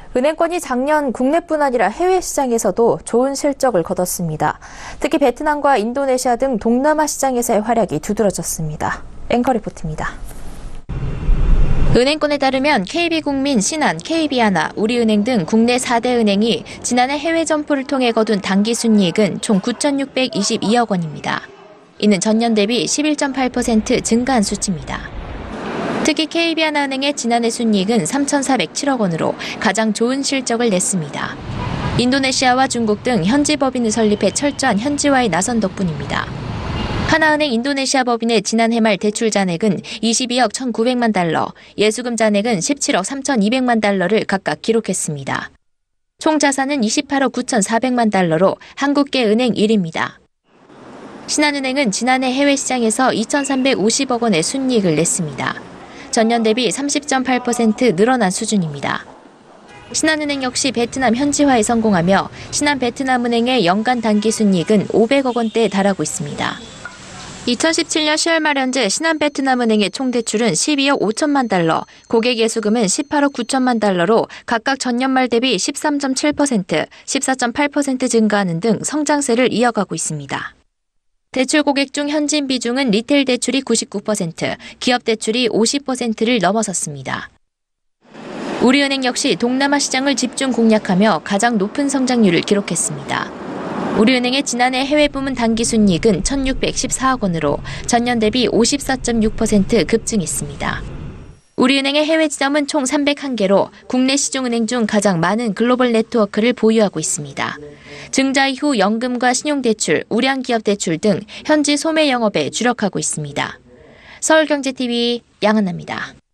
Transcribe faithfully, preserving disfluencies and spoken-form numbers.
은행권이 작년 국내뿐 아니라 해외 시장에서도 좋은 실적을 거뒀습니다. 특히 베트남과 인도네시아 등 동남아 시장에서의 활약이 두드러졌습니다. 앵커 리포트입니다. 은행권에 따르면 케이비국민, 신한, 케이비하나, 우리은행 등 국내 사 대 은행이 지난해 해외 점포를 통해 거둔 당기순이익은 총 구천육백이십이억 원입니다. 이는 전년 대비 십일 점 팔 퍼센트 증가한 수치입니다. 특히 케이비하나은행의 지난해 순이익은 삼천사백칠억 원으로 가장 좋은 실적을 냈습니다. 인도네시아와 중국 등 현지 법인을 설립해 철저한 현지화에 나선 덕분입니다. 하나은행 인도네시아 법인의 지난해 말 대출 잔액은 이십이억 천구백만 달러, 예수금 잔액은 십칠억 삼천이백만 달러를 각각 기록했습니다. 총 자산은 이십팔억 구천사백만 달러로 한국계 은행 일 위입니다. 신한은행은 지난해 해외 시장에서 이천삼백오십억 원의 순이익을 냈습니다. 전년 대비 삼십 점 팔 퍼센트 늘어난 수준입니다. 신한은행 역시 베트남 현지화에 성공하며 신한베트남은행의 연간 단기 순이익은 오백억 원대에 달하고 있습니다. 이천십칠 년 시월 말 현재 신한베트남은행의 총 대출은 십이억 오천만 달러, 고객 예수금은 십팔억 구천만 달러로 각각 전년 말 대비 십삼 점 칠 퍼센트, 십사 점 팔 퍼센트 증가하는 등 성장세를 이어가고 있습니다. 대출 고객 중 현진 비중은 리테일 대출이 구십구 퍼센트, 기업 대출이 오십 퍼센트를 넘어섰습니다. 우리은행 역시 동남아 시장을 집중 공략하며 가장 높은 성장률을 기록했습니다. 우리은행의 지난해 해외 부문 단기 순이익은 천육백십사억 원으로 전년 대비 오십사 점 육 퍼센트 급증했습니다. 우리은행의 해외 지점은 총 삼백일 개로 국내 시중은행 중 가장 많은 글로벌 네트워크를 보유하고 있습니다. 증자 이후 연금과 신용대출, 우량기업대출 등 현지 소매 영업에 주력하고 있습니다. 서울경제티비 양은아입니다.